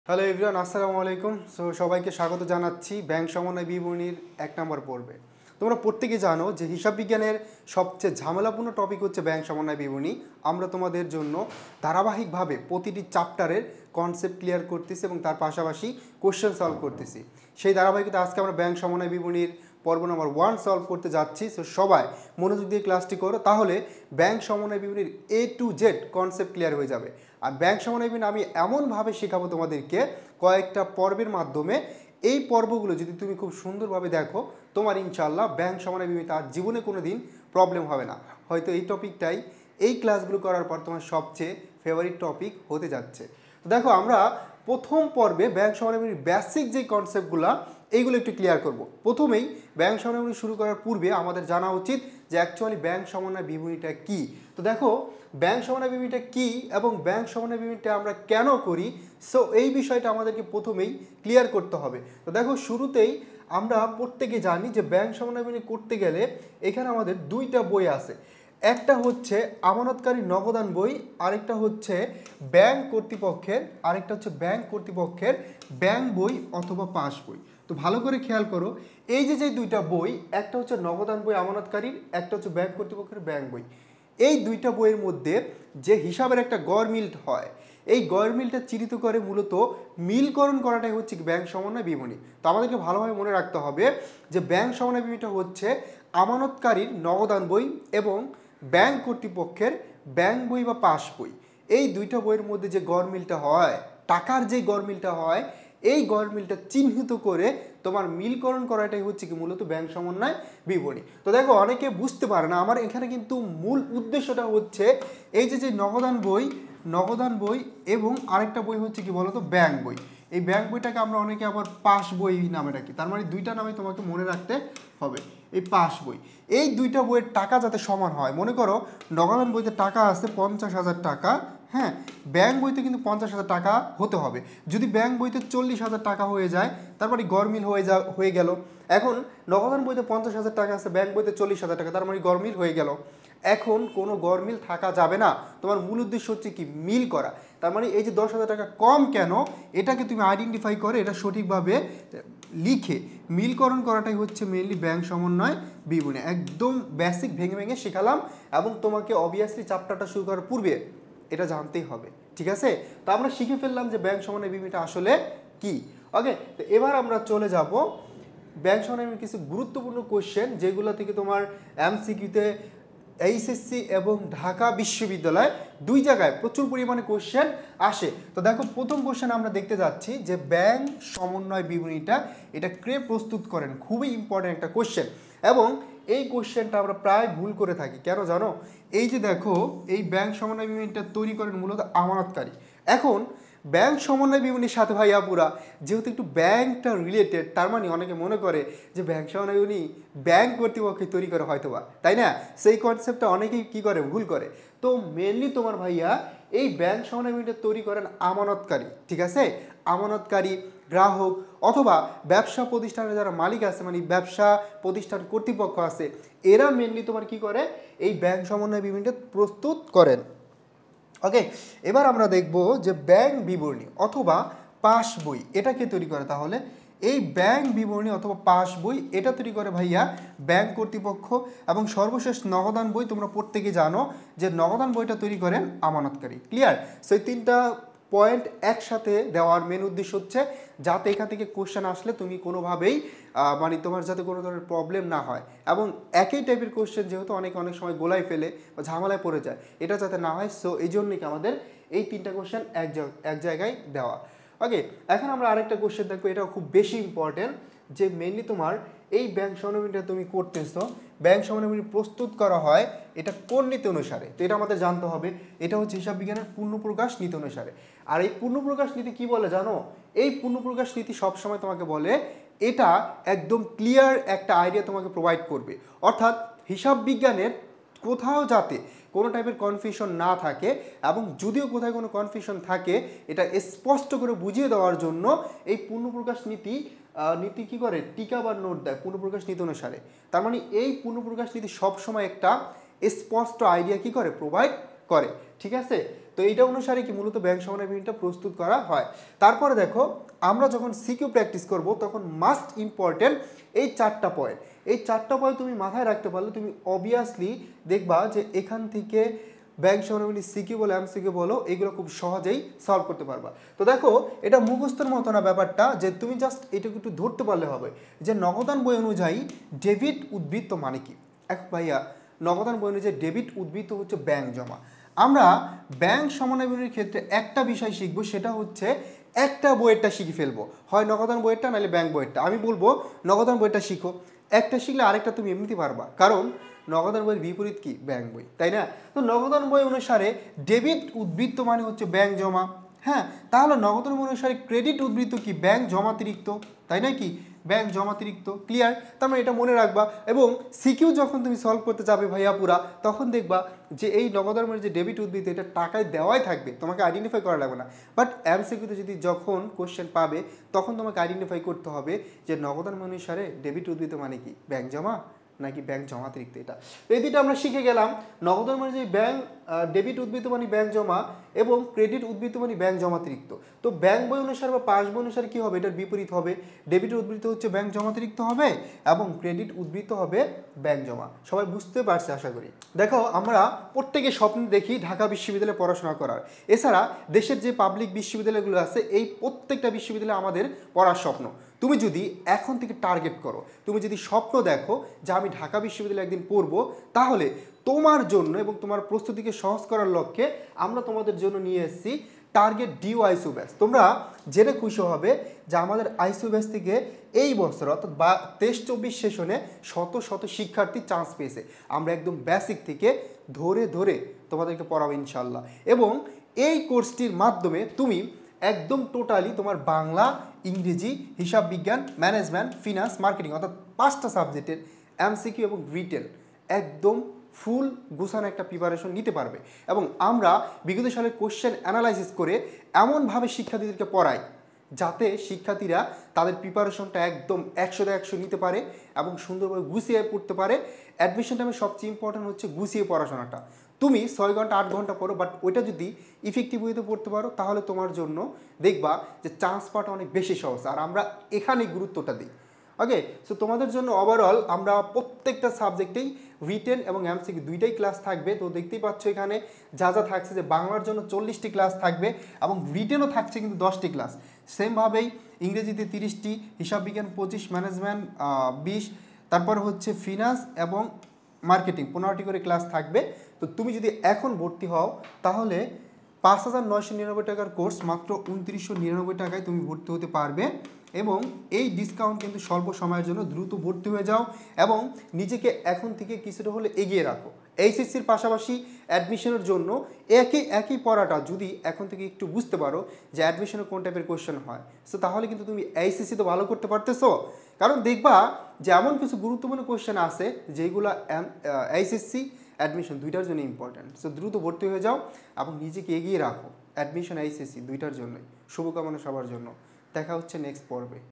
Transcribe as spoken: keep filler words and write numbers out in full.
Hello everyone, আসসালামু আলাইকুম। So সবাইকে স্বাগত জানাচ্ছি ব্যাংক সমন্বয় বিবরণীর এক নম্বর পর্বে। তোমরা প্রত্যেকে জানো যে হিসাব বিজ্ঞানের সবচেয়ে ঝামেলাপূর্ণ টপিক হচ্ছে ব্যাংক সমন্বয় বিবরণী। আমরা তোমাদের জন্য ধারাবাহিকভাবে প্রতিটি চ্যাপ্টারের কনসেপ্ট ক্লিয়ার করতেছি এবং তার পাশাপাশি কোশ্চেন সলভ করতেছি। সেই ধারাবাহিকতা আজকে আমরা ব্যাংক সমন্বয় বিবরণীর পর্ব নম্বর ওয়ান সলভ করতে যাচ্ছি। সো সবাই মনোযোগ দিয়ে ক্লাসটি করো, তাহলে ব্যাংক সমন্বয় বিবরণীর A to Z concept clear হয়ে যাবে। আর ব্যাংক সমন্বয় বিবরণী আমি এমনভাবে শেখাবো তোমাদেরকে কয়েকটা পর্বের মাধ্যমে। এই পর্বগুলো যদি তুমি খুব সুন্দরভাবে দেখো, তোমার ইনশাআল্লাহ ব্যাংক সমন্বয় বিবরণী আর জীবনে কোনো দিন প্রবলেম হবে না। হয়তো এই টপিকটাই এই ক্লাসগুলো করার পর তোমার সবচেয়ে ফেভারিট টপিক হতে যাচ্ছে। তো দেখো, আমরা প্রথম পর্বে ব্যাংক সমন্বয় বিবরণীর বেসিক যে কনসেপ্টগুলো এইগুলো একটু ক্লিয়ার করব। প্রথমেই ব্যাংক সমন্বয় বিবরণী শুরু করার পূর্বে আমাদের জানা উচিত যে অ্যাকচুয়ালি ব্যাংক সমন্বয় বিবরণীটা কী। তো দেখো, ব্যাংক সমন্বয় বিবরণীটা কী এবং ব্যাংক সমন্বয় বিবরণীটা আমরা কেন করি, সো এই বিষয়টা আমাদেরকে প্রথমেই ক্লিয়ার করতে হবে। তো দেখো, শুরুতেই আমরা প্রত্যেকে জানি যে ব্যাংক সমন্বয় বিবরণী করতে গেলে এখানে আমাদের দুইটা বই আছে। একটা হচ্ছে আমানতকারী নগদান বই, আরেকটা হচ্ছে ব্যাংক কর্তৃপক্ষের আরেকটা হচ্ছে ব্যাংক কর্তৃপক্ষের ব্যাংক বই অথবা পাস বই। তো ভালো করে খেয়াল করো, এই যে যে দুইটা বই, একটা হচ্ছে নগদান বই আমানতকারীর, একটা হচ্ছে ব্যাংক কর্তৃপক্ষের ব্যাংক বই। এই দুইটা বইয়ের মধ্যে যে হিসাবের একটা গড় মিল হয়, এই গড় মিলটা চিহ্নিত করে মূলত মিলকরণ করাটাই হচ্ছে ব্যাংক সমন্বয় বিবরণী। তো আমাদেরকে ভালোভাবে মনে রাখতে হবে যে ব্যাংক সমন্বয় বিবরণীটা হচ্ছে আমানতকারীর নগদান বই এবং ব্যাংক কর্তৃপক্ষের ব্যাংক বই বা পাস বই। এই দুইটা বইয়ের মধ্যে যে গড় মিলটা হয়, টাকার যে গড় মিলটা হয়, এই গড় মিলটা চিহ্নিত করে তোমার মিলকরণ করাটাই হচ্ছে কি মূলত ব্যাংক সমন্বয় বিবরণী। তো দেখো, অনেকে বুঝতে পারে না, আমার এখানে কিন্তু মূল উদ্দেশ্যটা হচ্ছে এই যে যে নগদান বই নগদান বই এবং আরেকটা বই হচ্ছে কি বলতো, ব্যাংক বই। এই ব্যাংক বইটাকে আমরা অনেকে আবার পাস বই নামে রাখি, তার মানে দুইটা নামে তোমাকে মনে রাখতে হবে। এই পাস বই, এই দুইটা বইয়ের টাকা যাতে সমান হয়। মনে করো নগদান বইতে টাকা আছে পঞ্চাশ হাজার টাকা, হ্যাঁ, ব্যাংক বইতে কিন্তু পঞ্চাশ হাজার টাকা হতে হবে। যদি ব্যাংক বইতে চল্লিশ হাজার টাকা হয়ে যায়, তারপরে গড়মিল হয়ে যা হয়ে গেল। এখন নগদান বইতে পঞ্চাশ হাজার টাকা আছে, ব্যাংক বইতে চল্লিশ হাজার টাকা, তার মানে গড়মিল হয়ে গেল। এখন কোনো গড়মিল থাকা যাবে না। তোমার মূল উদ্দেশ্য হচ্ছে কি মিল করা। তার মানে এই যে দশ হাজার টাকা কম কেন, এটাকে তুমি আইডেন্টিফাই করে এটা সঠিকভাবে লিখে মিলকরণ করাটাই হচ্ছে মেইনলি ব্যাংক সমন্বয় বিবরণী। একদম বেসিক ভেঙে ভেঙে শেখালাম এবং তোমাকে অবভিয়াসলি চ্যাপ্টারটা শুরু করার পূর্বে এটা জানতেই হবে, ঠিক আছে? তো আমরা শিখে ফেললাম যে ব্যাংক সমন্বয় বিবরণীটা আসলে কি। ওকে, তো এবার আমরা চলে যাব ব্যাংক সমন্বয়ের কিছু গুরুত্বপূর্ণ কোশ্চেন, যেগুলো থেকে তোমার এমসিকিউতে এইচএসসি এবং ঢাকা বিশ্ববিদ্যালয় দুই জায়গায় প্রচুর পরিমাণে কোশ্চেন আসে। তো দেখো, প্রথম কোশ্চেন আমরা দেখতে যাচ্ছি যে ব্যাংক সমন্বয় বিবরণীটা এটা কে প্রস্তুত করেন। খুবই ইম্পর্টেন্ট একটা কোশ্চেন এবং এই কোশ্চেনটা আমরা প্রায় ভুল করে থাকি। কেন জানো? এই যে দেখো, এই ব্যাংক সমন্বয় বিবরণীটা তৈরি করেন মূলত আমানতকারী। এখন ব্যাংক সমন্বয় বিবরণীর সাথে ভাইয়া পুরা যেহেতু একটু ব্যাংকটা রিলেটেড, তার মানে অনেকে মনে করে যে ব্যাংক সমন্বয় বিবরণী ব্যাংক কর্তৃপক্ষে তৈরি করে হয়তোবা, তাই না? সেই কনসেপ্টটা অনেকেই কী করে, ভুল করে। তো মেনলি তোমার ভাইয়া এই ব্যাংক সমন্বয় বিবরণীটা তৈরি করেন আমানতকারী, ঠিক আছে? আমানতকারী, গ্রাহক অথবা ব্যবসা প্রতিষ্ঠানের যারা মালিক আছে, মানে ব্যবসা প্রতিষ্ঠান কর্তৃপক্ষ আছে, এরা মেনলি তোমার কি করে, এই ব্যাংক সমন্বয় বিবরণীটা প্রস্তুত করেন। ওকে, এবার আমরা দেখব যে ব্যাংক বিবরণী অথবা পাস বই এটা কে তৈরি করে। তাহলে এই ব্যাংক বিবরণী অথবা পাস বই এটা তৈরি করে ভাইয়া ব্যাংক কর্তৃপক্ষ। এবং সর্বশেষ নগদান বই, তোমরা প্রত্যেকে জানো যে নগদান বইটা তৈরি করেন আমানতকারী। ক্লিয়ার? সো এই তিনটা পয়েন্ট একসাথে দেওয়ার মেন উদ্দেশ্য হচ্ছে যাতে এখান থেকে কোশ্চেন আসলে তুমি কোনোভাবেই মানে তোমার যাতে কোনো ধরনের প্রবলেম না হয়, এবং একই টাইপের কোশ্চেন যেহেতু অনেক অনেক সময় গোলায় ফেলে বা ঝামেলায় পড়ে যায়, এটা যাতে না হয়। সো এই জন্যই কি আমাদের এই তিনটা কোশ্চেন এক এক জায়গায় দেওয়া। ওকে, এখন আমরা আরেকটা কোশ্চেন দেখবো, এটাও খুব বেশি ইম্পর্টেন্ট, যে মেনলি তোমার এই ব্যাংক সমন্বয়টা তুমি করতেছো, ব্যাংক সমন্বয় প্রস্তুত করা হয় এটা কোন নীতি অনুসারে। তো এটা আমাদের জানতে হবে। এটা হচ্ছে হিসাব বিজ্ঞানের পূর্ণপ্রকাশ নীতি অনুসারে। আর এই পূর্ণপ্রকাশ নীতি কি বলে জানো? এই পূর্ণপ্রকাশ নীতি সবসময় তোমাকে বলে এটা একদম ক্লিয়ার একটা আইডিয়া তোমাকে প্রোভাইড করবে। অর্থাৎ হিসাব বিজ্ঞানের কোথাও যাতে কোনো টাইপের কনফিউশন না থাকে, এবং যদিও কোথায় কোনো কনফিউশন থাকে এটা স্পষ্ট করে বুঝিয়ে দেওয়ার জন্য এই পূর্ণপ্রকাশ নীতি নীতি কী করে, টিকা বা নোট দেয় পূর্ণপ্রকাশ নীতি অনুসারে। তার মানে এই পূর্ণপ্রকাশ নীতি সবসময় একটা স্পষ্ট আইডিয়া কী করে, প্রোভাইড করে, ঠিক আছে? তো এইটা অনুসারে কি মূলত ব্যাংক সমন্বয় বিবরণীটা প্রস্তুত করা হয়। তারপরে দেখো আমরা যখন সিকিউ প্র্যাকটিস করব তখন মাস্ট ইম্পর্টেন্ট এই চারটা পয়েন্ট, এই চারটা পয়েন্ট তুমি মাথায় রাখতে পারলে তুমি অবভিয়াসলি দেখবা যে এখান থেকে ব্যাংক সমন্বয় সিকিউ বলো এমসিকিউ বলো এগুলো খুব সহজেই সলভ করতে পারবা। তো দেখো এটা মুখস্থের মতো না ব্যাপারটা, যে তুমি জাস্ট এটুকু একটু ধরতে পারলে হবে যে নগদান বই অনুযায়ী ডেবিট উদ্বৃত্ত মানে কি। এখন ভাইয়া নগদান বই অনুযায়ী ডেবিট উদ্বৃত্ত হচ্ছে ব্যাংক জমা। আমরা ব্যাংক সমন্বয় বিবরণীর ক্ষেত্রে একটা বিষয় শিখবো, সেটা হচ্ছে একটা বইয়েরটা শিখে ফেলবো, হয় নগদান বইয়েরটা নাহলে ব্যাংক বইয়েরটা। আমি বলবো নগদান বইটা শিখো, একটা শিখলে আরেকটা তুমি এমনিতে পারবা, কারণ নগদান বইয়ের বিপরীত কি ব্যাংক বই, তাই না? তো নগদান বই অনুসারে ডেবিট উদ্বৃত্ত মানে হচ্ছে ব্যাংক জমা। হ্যাঁ, তাহলে নগদান বই অনুসারে ক্রেডিট উদ্বৃত্ত কি ব্যাংক জমাতিরিক্ত, তাই না কি ব্যাংক জমাতিরিক্ত। ক্লিয়ার? তার মানে এটা মনে রাখবা। এবং সিকিউ যখন তুমি সলভ করতে যাবে ভাইয়া পুরা, তখন দেখবা যে এই নগদান বইয়ের যে ডেবিট উদ্বৃত্ত এটা টাকায় দেওয়াই থাকবে, তোমাকে আইডেন্টিফাই করা লাগবে না। বাট এমসিকিউতে যদি যখন কোশ্চেন পাবে তখন তোমাকে আইডেন্টিফাই করতে হবে যে নগদান বই অনুসারে ডেবিট উদ্বৃত্ত মানে কি ব্যাংক জমা নাকি ব্যাংক জমাতিরিক্ত। এটা তো এই দুইটা আমরা শিখে গেলাম। নগদান মানে যে ব্যাংক ডেবিট উদ্বৃত্ত মানে ব্যাংক জমা এবং ক্রেডিট উদ্বৃত্ত মানে ব্যাংক জমাতিরিক্ত। তো ব্যাংক বই অনুসারে বা পাস বই অনুসারে কি হবে, এটার বিপরীত হবে। ডেবিট উদ্বৃত্ত হচ্ছে ব্যাংক জমাতিরিক্ত হবে এবং ক্রেডিট উদ্বৃত্ত হবে ব্যাংক জমা। সবাই বুঝতে পারছে আশা করি। দেখো আমরা প্রত্যেকে স্বপ্ন দেখি ঢাকা বিশ্ববিদ্যালয়ে পড়াশোনা করার, এছাড়া দেশের যে পাবলিক বিশ্ববিদ্যালয়গুলো আছে এই প্রত্যেকটা বিশ্ববিদ্যালয়ে আমাদের পড়ার স্বপ্ন। তুমি যদি এখন থেকে টার্গেট করো, তুমি যদি স্বপ্ন দেখো যে আমি ঢাকা বিশ্ববিদ্যালয়ে একদিন পড়বো, তাহলে তোমার জন্য এবং তোমার প্রস্তুতিকে সহজ করার লক্ষ্যে আমরা তোমাদের জন্য নিয়ে এসেছি টার্গেট ডিউ আইসু ব্যাচ। তোমরা জেনে খুশি হবে যে আমাদের আইসু ব্যাচ থেকে এই বছর অর্থাৎ বা তেইশ চব্বিশ সেশনে শত শত শিক্ষার্থী চান্স পেয়েছে। আমরা একদম বেসিক থেকে ধরে ধরে তোমাদেরকে পড়াবো ইনশাল্লাহ। এবং এই কোর্সটির মাধ্যমে তুমি একদম টোটালি তোমার বাংলা, ইংরেজি, হিসাব বিজ্ঞান, ম্যানেজমেন্ট, ফিনান্স, মার্কেটিং অর্থাৎ পাঁচটা সাবজেক্টের এমসিকিউ এবং রিটেল একদম ফুল গুছানো একটা প্রিপারেশন নিতে পারবে। এবং আমরা বিগত সালের কোশ্চেন অ্যানালাইসিস করে এমনভাবে শিক্ষার্থীদেরকে পড়াই যাতে শিক্ষার্থীরা তাদের প্রিপারেশনটা একদম একশোতে একশো নিতে পারে এবং সুন্দরভাবে গুছিয়ে পড়তে পারে। অ্যাডমিশন টাইমে সবচেয়ে ইম্পর্টেন্ট হচ্ছে গুছিয়ে পড়াশোনাটা। তুমি ছয় ঘন্টা আট ঘন্টা পড়ো, বাট ওইটা যদি ইফেক্টিভ ওয়েতে পড়তে পারো তাহলে তোমার জন্য দেখবা যে চান্স পাওয়াটা অনেক বেশি সহজ। আর আমরা এখানেই গুরুত্বটা দিই। ওকে, সো তোমাদের জন্য ওভারঅল আমরা প্রত্যেকটা সাবজেক্টেই রিটেন এবং এমসিকিউ দুইটাই ক্লাস থাকবে। তো দেখতেই পাচ্ছ এখানে যা যা থাকছে, যে বাংলার জন্য চল্লিশটি ক্লাস থাকবে এবং রিটেনও থাকছে কিন্তু দশটি ক্লাস। সেমভাবেই ইংরেজিতে তিরিশটি, হিসাব বিজ্ঞান পঁচিশ, ম্যানেজমেন্ট বিশ, তারপর হচ্ছে ফিনান্স এবং মার্কেটিং পনেরোটি করে ক্লাস থাকবে। তো তুমি যদি এখন ভর্তি হও তাহলে পাঁচ হাজার নয়শো নিরানব্বই টাকার কোর্স মাত্র উনত্রিশশো নিরানব্বই টাকায় তুমি ভর্তি হতে পারবে। এবং এই ডিসকাউন্ট কিন্তু স্বল্প সময়ের জন্য, দ্রুত ভর্তি হয়ে যাও এবং নিজেকে এখন থেকে কিছুটা হলে এগিয়ে রাখো। এইচএসসির পাশাপাশি অ্যাডমিশনের জন্য একই একই পড়াটা যদি এখন থেকে একটু বুঝতে পারো যে অ্যাডমিশনে কোন টাইপের কোয়েশ্চেন হয়, সো তাহলে কিন্তু তুমি এইচএসসি তো ভালো করতে পারতেছো। কারণ দেখবা যে এমন কিছু গুরুত্বপূর্ণ কোয়েশ্চেন আছে যেগুলো এইচএসসি অ্যাডমিশন দুইটার জন্য ইম্পর্ট্যান্ট। সো দ্রুত ভর্তি হয়ে যাও এবং নিজেকে এগিয়ে রাখো অ্যাডমিশন এইচএসসি দুইটার জন্যই। শুভকামনা সবার জন্য। দেখা হচ্ছে নেক্সট পর্বে।